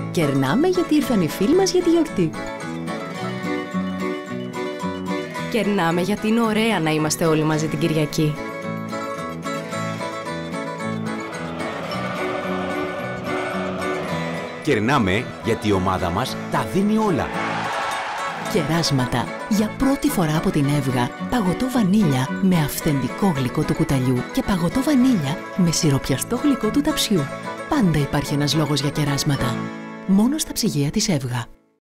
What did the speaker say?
Κερνάμε γιατί ήρθαν οι φίλοι μας για τη γιορτή. Κερνάμε γιατί είναι ωραία να είμαστε όλοι μαζί την Κυριακή. Κερνάμε γιατί η ομάδα μας τα δίνει όλα. Κεράσματα. Για πρώτη φορά από την Εύγα, παγωτό βανίλια με αυθεντικό γλυκό του κουταλιού και παγωτό βανίλια με σιροπιαστό γλυκό του ταψιού. Πάντα υπάρχει ένας λόγος για κεράσματα. Μόνο στα ψυγεία της Εύγα.